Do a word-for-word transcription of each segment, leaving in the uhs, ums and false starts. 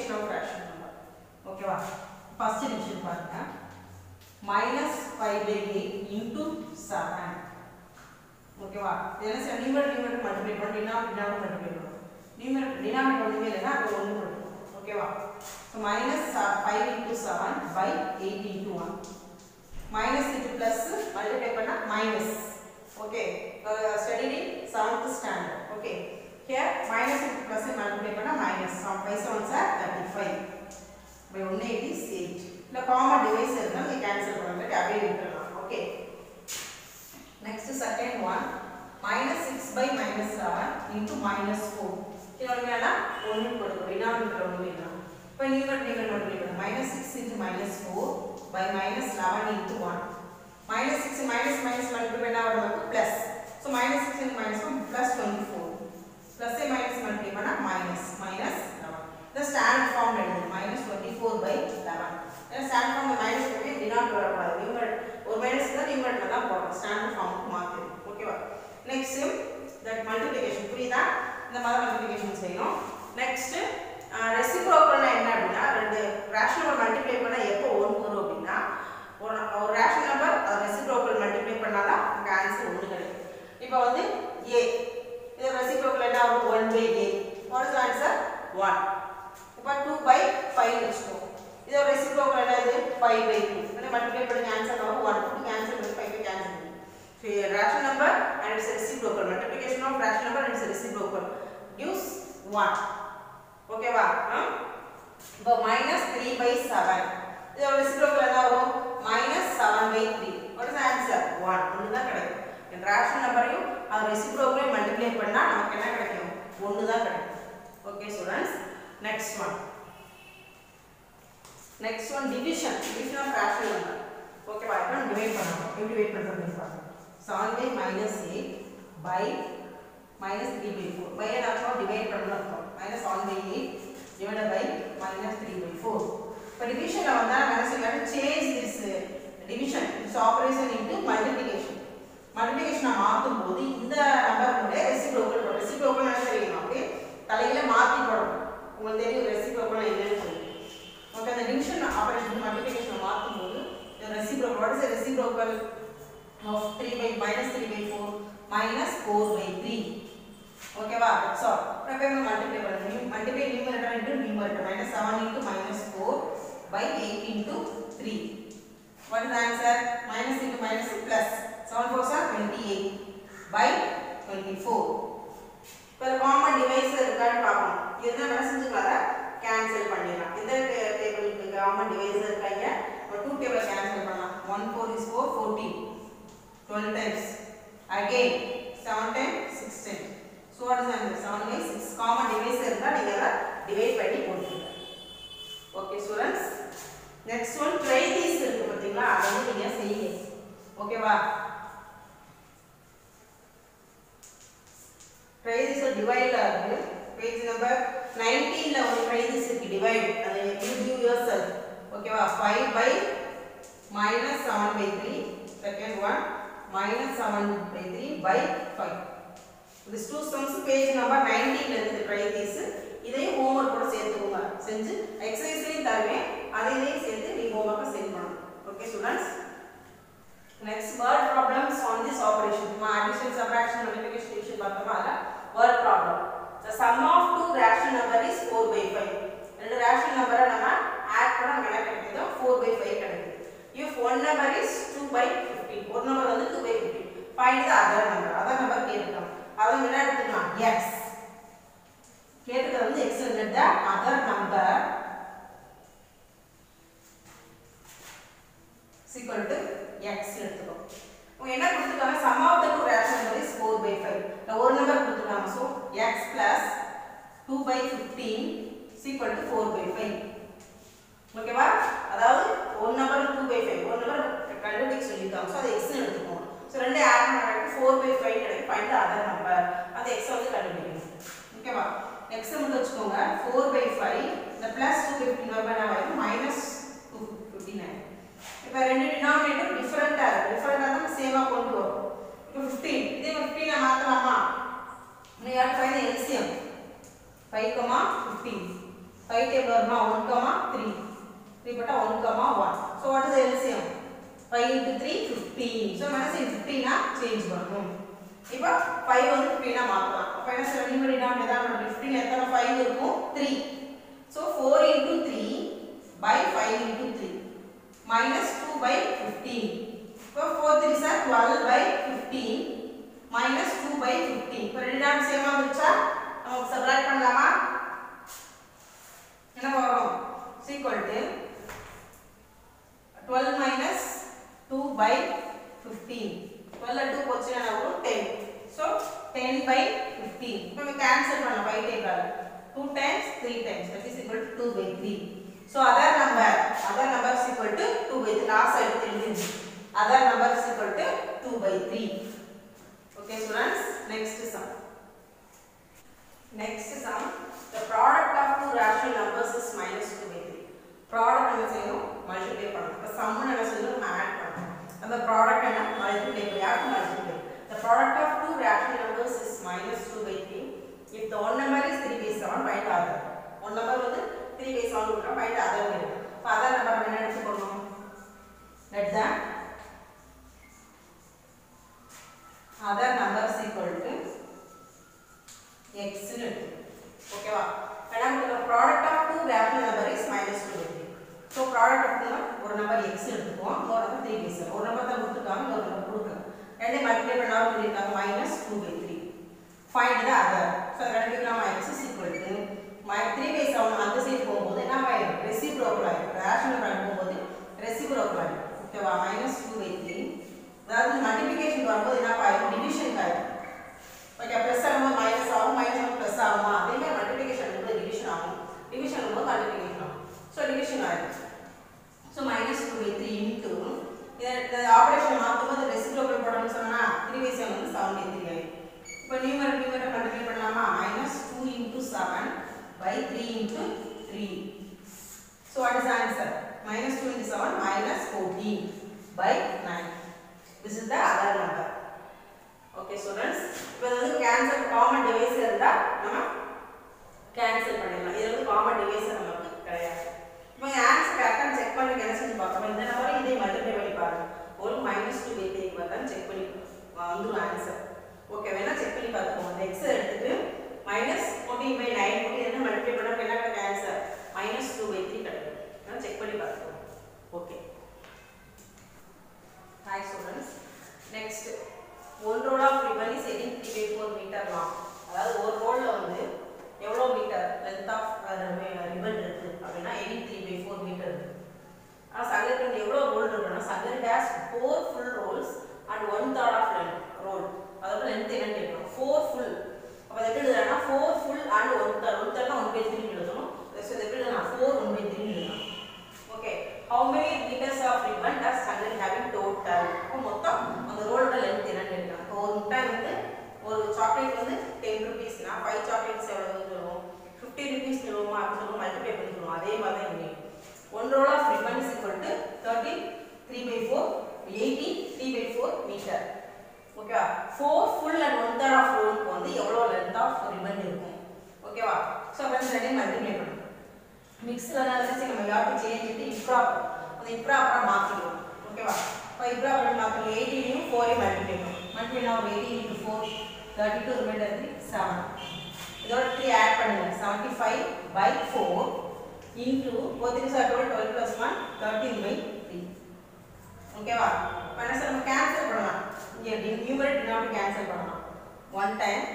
multiplication of fraction number. Okay va? First division பாருங்க. minus five by eight into seven. Okay va? என்ன செய்ய numerator numerator multiply பண்ணி denominator denominator multiply பண்ணணும். numerator denominator ஒண்ணுமே இல்லனா அது ஒன்று போடுவோம். Okay va? So minus five into seven by eight into one. Minus into plus multiply பண்ணா minus. Okay. Uh, studied in seventh standard. Okay. Here minus into plus multiply பண்ணா minus. So five sevens are thirty-five. By one eight is eight. The common divisor இருந்தா we cancel பண்ணிட்டு அப்படியே விட்டுறலாம். Okay. Next second one minus six by minus seven into minus four. இது என்னன்னா ஒன்று கொடுக்கும். denominator ஒண்ணுமே இல்ல. இப்போ numerator numerator multiply பண்ணா minus six into minus four by minus eleven into one. Minus six minus minus multiply பண்ணா நமக்கு plus. So minus six into minus one plus twenty-four. Plus a minus multiply பண்ணா minus minus eleven. The standard form எழுது minus twenty-four by eleven. The standard form minus பண்ணி denominator வரக்கூடாது. numerator ஒரு minus தான் numerator தான் போடணும். standard form க்கு மாத்திரு. ஓகேவா? Next that multiplication புரியுதா? இந்த மாதிரி multiplication செய்யணும். Next reciprocal என்ன அப்படினா ரெண்டு rational number multiply பண்ணா எப்போ one வரும் அப்படினா ஒரு rational number அது reciprocal multiply பண்ணாதான் நமக்கு ஆன்சர் ஒன்று கிடைக்கும். இப்போ வந்து a இது reciprocal என்ன வரும் one by a. What is the answer? one. இப்போ two by five வெச்சுக்கோ. இது reciprocal என்னது five by two. வந்து multiply பண்ணி ஆன்சர் வரும் one. two cancel பண்ணி five cancel பண்ணு. So a rational number and its reciprocal multiplication of rational number and its reciprocal gives one. Okay va? இப்போ minus three by seven. இது reciprocal என்ன வரும் minus seven by three. What is the answer? one. ஒன்று தான் கிடைக்கும். இந்த rational numberையும் அது reciprocal multiply பண்ணா நமக்கு என்ன கிடைக்கும்? ஒன்று தான் கிடைக்கும். Okay students. Next one. Next one division. Division of rational number. Okay va? இப்போ divide பண்ணலாம். எப்படி divide பண்றதுன்னு பாருங்க. seven by minus eight by minus three by four. by என்ன அர்த்தம் divide பண்ணனும் அர்த்தம். minus seven by eight divided by minus three by four. இப்போ division ல வந்தா நம்ம என்ன செய்யலாம்? change this division, this operation into multiplication. multiplication மாத்தும் போது இந்த நம்பரோட reciprocal reciprocal என்ன செய்யணும்? அப்படியே தலையில மாத்தி போடணும். உங்களுக்கு தெரியும் reciprocal என்னன்னு சொல்லி. ஓகே அந்த division operation multiplication மாத்தும் போது the reciprocal, what is the reciprocal of three by minus three by four minus four by three. Okay va? That's all. Now we multiply பண்ணனும். multiply numerator into numerator. minus seven into minus four by eight into three. What is the answer? Minus into minus plus. seven fours are twenty-eight by twenty-four. இப்போ common divisor இருக்கான்னு பார்ப்போம். இதுதான் என்ன செஞ்சுக்கலாம்? Cancel பண்ணிடலாம். இந்த டேபிளுக்கு common divisor இருக்காங்க. இப்போ two டேபிள் கேன்சல் பண்ணலாம். one four is four, fourteen. twelve times. Again seven times, sixteen. So what is the answer? seven by six. Common divisor இருந்தா நீங்க அத divide பண்ணி போடுங்க. Okay students. Next one try this இருக்கு பாத்தீங்களா? அத வந்து நீங்க செய்யுங்க. ஓகேவா? try this divide ல இருக்கு. Page number nineteen ல ஒரு try this இருக்கு divide. அத you do yourself. ஓகேவா? five by minus seven by three. Second one minus seven by three by five. This two sums page number nineteen ல இருக்கு try this. இதையும் homework கூட சேர்த்துக்கோங்க. செஞ்சு exerciseலயும் தருவேன். அதையும் சேர்த்து நீங்க homework செஞ்சு பண்ணணும். Okay students. Next word problems on this operation. நம்ம addition, subtraction, multiplication, division பார்த்தோமா அதுல word problem. The sum of two rational number is four by five. ரெண்டு rational number நம்ம ஆட் பண்ணா நமக்கு என்ன கிடைக்குது? four by five கிடைக்குது. If one number is two by fifteen. ஒரு நம்பர் வந்து two by fifteen. Find the other number. other number கேட்கலாம். அத என்ன எடுத்துக்கலாம்? X. கேட்டது வந்து X ங்கறது the other number is equal to X எடுத்துக்கோ. உங்க என்ன கொடுத்துருக்காங்க? sum of the two rational number is four by five. நான் ஒரு நம்பர் கொடுத்துருக்காங்க. So X plus two by fifteen is equal to four by five. ஓகேவா? அதாவது ஒரு நம்பர் two by five. ஒரு நம்பர் கண்டுபிடிக்க சொல்லிருக்காங்க. So அது X ன்னு எடுத்துக்கோங்க. So ரெண்டு ஆட் பண்ணா four by five கிடைக்கும். find the other number. அந்த X வந்து கண்டுபிடிக்கணும். ஓகேவா? X மட்டும் வெச்சுக்கோங்க. four by five the plus two by fifteen வர என்ன minus two fifty-nine. இப்போ ரெண்டு denominator டிஃபரண்டா இருக்கு. டிஃபரண்டா தான் சேமா கொண்டு வரோம். இப்போ fifteen. இதே fifteen ல மாத்தலாமா? We have to find the L C M. five, fifteen. five table வருமா one comma three three patta one comma one. So what is the L C M? five into three fifteen. So minus fifteen ah change பண்ணனும். இப்போ five வந்து fifteen ஆ மாத்தலாம். அப்ப என்ன செய்யணும்? Numerator denominator fifteen எத்தனை five இருக்கும்? three. So four into three by five into three minus two by fifteen. So four threes are twelve by fifteen minus two by fifteen. இப்போ ரெண்டு டேர்ம் சேமா வந்துச்சா? நமக்கு சப்ட்ராக்ட் பண்ணலாமா? என்ன வரும்? is equal to twelve minus two by fifteen. twelve and two போச்சுனா வரும் ten. So ten by fifteen. இப்போ we cancel பண்ணலாம் five table. two times three times that is equal to two by three. So other number other number is equal to two by three. Last side தெரிஞ்சிருச்சு. Other number is equal to two by three. Okay students, next sum. Next sum, the product of two rational numbers is minus two by three. Product என்ன செய்யணும்? multiply பண்ணணும். இப்ப sum என்ன செய்யணும்? நம்ம add பண்ணணும். அந்த product என்ன? multiply பண்ணி multiply. The product of two rational numbers is minus two by three. If the one number is three by seven, find the other. One number வந்து three by seven கொடுத்தா find the other value. இப்ப other number என்ன எடுத்துக்கணும்? Let the other number is equal to x னு ஓகேவா? ஏன்னா the product of two rational number is minus two by three. So product of ஒரு number x எடுத்துக்குவோம், இன்னொரு number three by seven. ஒரு number தான் கொடுத்துருக்காங்க, இன்னொரு number கொடுக்கல. ரெண்டே மல்டிப்ளை பண்ணாலும் சொல்லிருக்காங்க minus two by three. Find the other. So கண்டுபிடிக்கலாம் x is equal to three by seven அந்த சைடு போகும்போது என்ன ஆயிடும்? ரெசிப்ரோக்கல் ஆயிடும். ரேஷனல் வேல்யூ போகும்போது ரெசிப்ரோக்கல் ஆயிடும். ஓகேவா? minus two by three. அதாவது மல்டிப்ளிகேஷன் வரும்போது என்ன ஆயிடும்? டிவிஷன் ஆயிடும். ஓகே, பிளஸ் ஆகும்போது மைனஸ் ஆகும், மைனஸ் ஆகும் பிளஸ் ஆகுமா? அதே மாதிரி மல்டிப்ளிகேஷன் வரும்போது டிவிஷன் ஆகும், டிவிஷன் வரும்போது மல்டிப்ளிகேஷன் ஆகும். ஸோ டிவிஷன் ஆயிடும். So minus two by three into இந்த ஆபரேஷன் மாற்றும்போது ரெசிப்ரோக்கல் போடணும்னு சொன்னா three by seven வந்து seven by three ஆயிடும். இப்போ நியூமரேட்டர் நியூமரேட்டர் மல்டிப்ளை பண்ணலாமா? minus two into seven by three into three. So what is the answer? minus two into seven minus fourteen by nine. This is the other number. Okay students, இப்போ வந்து cancel common divisor இருந்தா நம்ம cancel பண்ணிடலாம். இது வந்து common divisor நமக்கு கிடையாது. இப்போ ஆன்சர் கரெக்ட்டா செக் பண்ணி என்ன செஞ்சு பார்க்கணும். இந்த நம்பரை இதே மல்டிப்ளை பண்ணி பாருங்க. ஒரு minus two by three பார்த்தா செக் பண்ணி வந்துரும் ஆன்சர். ஓகே, வேணா செக் பண்ணி பார்த்துக்கோங்க. இந்த x எடுத்துட்டு minus fourteen by nine போட்டு என்ன மல்டிப்ளை பண்ணா என்ன கிடைக்கும் answer? minus two by three கிடைக்கும். நான் செக் பண்ணி பார்த்துக்கோங்க. Okay. Hi students. Next, one roll of ribbon is eighteen three by four meter long. அதாவது ஒரு ரோல்ல வந்து எவ்வளவு மீட்டர் length of ribbon இருக்கு அப்படினா eighteen three by four metre இருக்கு. ஆனா சங்கருக்கு வந்து எவ்வளவு ரோல் இருக்குன்னா சங்கருக்கு has four full rolls and one third of length roll. அதோட length என்ன கேட்கணும்? four full. அப்ப இது எப்படி எழுதறனா four full and one third. one third னா one by three எழுதணும். சோ இது எப்படி எழுதலாம்? four one by three எழுதலாம். Okay, how many meters of ribbon does Shankar having total? அப்ப மொத்தம் அந்த ரோலோட length என்னன்னு கேட்கறாங்க. இப்போ ஒரு மிட்டாய் வந்து ஒரு சாக்லேட் வந்து ten rupees னா five chocolates எவ்வளவுன்னு சொல்லுவோம்? fifty rupees சொல்லுவோமா? அப்படி சொல்லுவோம், மல்டிப்ளை பண்ணி சொல்லுவோம். அதே மாதிரி தான் இங்க one roll of ribbon is equal to thirty-three by four, eighty-three by four meter. ஓகேவா? four full and one third of roll வந்து எவ்வளவு length of ribbon இருக்கும்? ஓகேவா? சோ அப்ப இந்த ரெண்டையும் மல்டிப்ளை பண்ணனும். மிக்ஸ்ல வந்து நம்ம you have to change it improper. அந்த இம்ப்ராப்பரா மாத்திடுவோம். ஓகேவா? இப்போ இம்ப்ராப்பர் மாத்தணும். eighteen யும் four யும் மல்டிப்ளை பண்ணனும். Multiply now eighteen into four thirty-two remainder three seven. இதோட three ஆட் பண்ணுங்க. seventy-five by four into four threes are twelve, twelve plus one thirteen by three. ஓகேவா? இப்போ என்ன சொல்ல நம்ம கேன்சல் பண்ணலாம். இங்க நியூமரேட்டர் டினாமினேட்டர் கேன்சல் பண்ணலாம். one time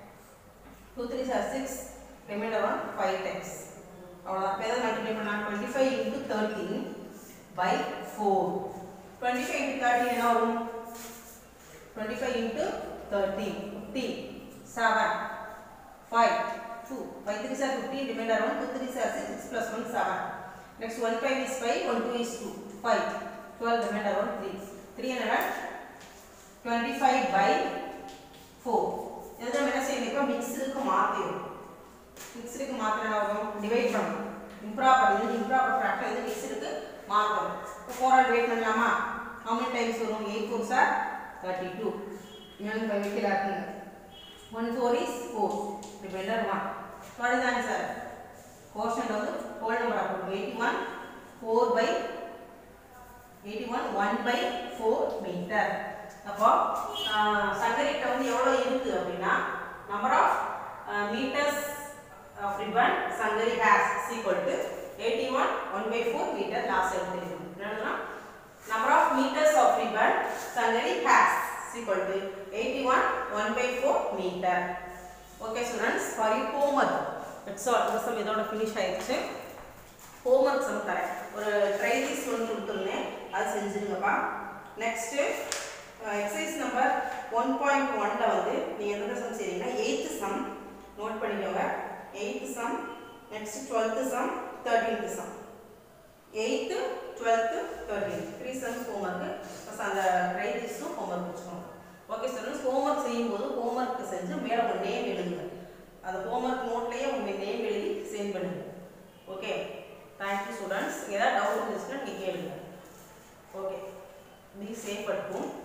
two threes are six, remainder one five times. அவ்வளவுதான். இப்போ எதை மல்டிப்ளை பண்ணா twenty-five into thirteen by four. twenty-five into thirteen என்ன வரும்? twenty-five into thirteen fifteen, seven, five, two, five threes are fifteen, remainder one, two threes are six, six plus one seven. Next one five is five, one two is two, five, twelve, remainder one three, three hundred twenty-five by four. இதை நம்ம என்ன செய்யணும்? இப்போ மிக்ஸுக்கு மாற்றிடும். மிக்ஸுக்கு மாற்றினா வரும் divide பண்ணணும். Improper இது இம்ப்ராப்பர் ஃப்ராக்ஷன் இது மிக்ஸுக்கு மாற்றணும். இப்போ four ஆல் டிவைட் பண்ணலாமா? how many times வரும்? eight fours are thirty-two. இன்னொன்று five கீழ ஆக்குங்க. one four is four, remainder one. What is the answer? Quotient வந்து ஹோல் நம்பரா போடும் eighty-one four by eighty-one one by four metre. அப்போ சங்கரிட்ட வந்து எவ்வளவு இருக்கு அப்படினா number of uh, meters of ribbon Shankari has is equal to eighty-one one by four meter last எடுத்துக்கணும். என்னன்னா number of meters of ribbon Shankari has is equal to eighty-one one by four meter. Okay students, for your homework that's all. இந்த sum இதோட finish ஆயிடுச்சு. homework sum தரேன். ஒரு try this ஒன்று கொடுத்துருந்தேன், அது செஞ்சுருங்கப்பா. Next exercise number one point one ல வந்து நீங்க என்ன சம் செய்றீங்கன்னா eighth சம் நோட் பண்ணிக்கோங்க. eighth sum, next twelfth sum, thirteenth sum. eighth twelfth thirteenth three sums homework. First அந்த ட்ரை திஸ் ஹோம்வொர்க் வெச்சுக்கோங்க. ஓகே ஸ்டூடண்ட்ஸ், ஹோம்வொர்க் செய்யும்போது ஹோம்வொர்க் செஞ்சு மேல உங்க நேம் எழுதுங்க. அந்த ஹோம்வொர்க் நோட்லயே உங்க நேம் எழுதி சென்ட் பண்ணுங்க. Okay, thank you students. ஏதாவது டவுட் இருந்துச்சுன்னா நீங்க கேளுங்க. Okay, be safe at home.